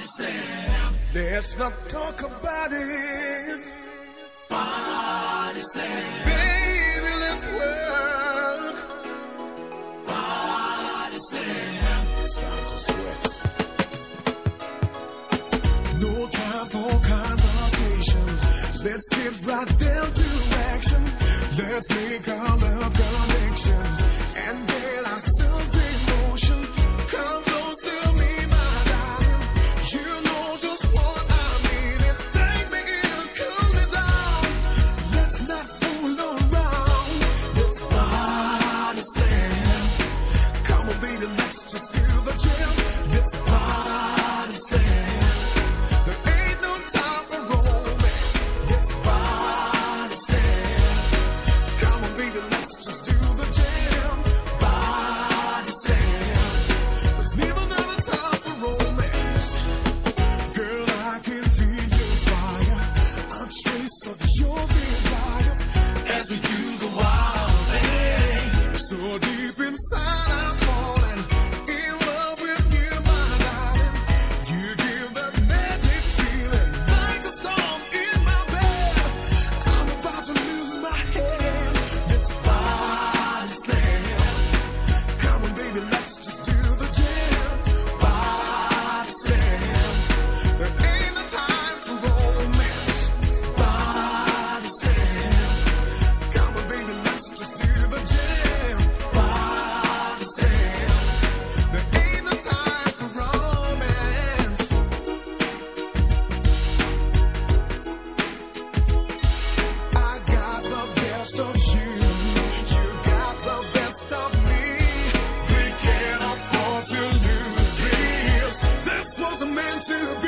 slam. Let's not talk about it. Body slam. Baby, let's work. Body slam. It's time to sweat. No time for conversations. Let's get right down to action. Let's make our love connection and get ourselves in motion. Come close to me, my darling. You know just what I mean. It take me in and cool me down. Let's not fool around. Let's body slam. Come on, baby, let's just do the jam. Let's body slam. There ain't no time for romance. Let's body slam. Come on, baby, let's just do the jam. Body slam. Let's leave another time for romance. Girl, I can feel your fire. A trace of your desire As we do the wild thing. so deep inside. I'm falling in love with you, my darling. You give that magic feeling like a storm in my bed. I'm about to lose my head. Let's body slam. Come on, baby, let's just do the jam. Body slam. There ain't no time for romance. Body slam. Come on, baby, let's just do the jam. Body slam. There ain't no time for romance. I got the best of you. You got the best of me. We can't afford to lose this. This wasn't meant to be.